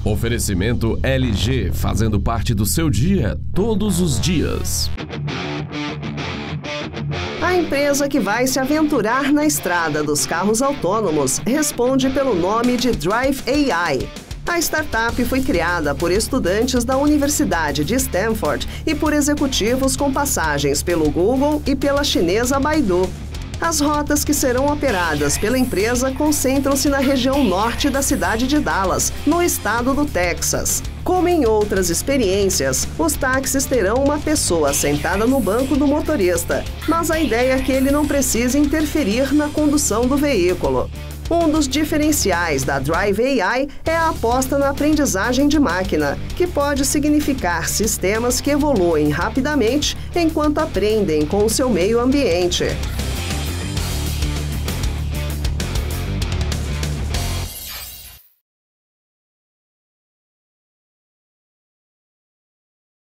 Oferecimento LG, fazendo parte do seu dia, todos os dias. A empresa que vai se aventurar na estrada dos carros autônomos responde pelo nome de Drive AI. A startup foi criada por estudantes da Universidade de Stanford e por executivos com passagens pelo Google e pela chinesa Baidu. As rotas que serão operadas pela empresa concentram-se na região norte da cidade de Dallas, no estado do Texas. Como em outras experiências, os táxis terão uma pessoa sentada no banco do motorista, mas a ideia é que ele não precise interferir na condução do veículo. Um dos diferenciais da Drive AI é a aposta na aprendizagem de máquina, que pode significar sistemas que evoluem rapidamente enquanto aprendem com o seu meio ambiente.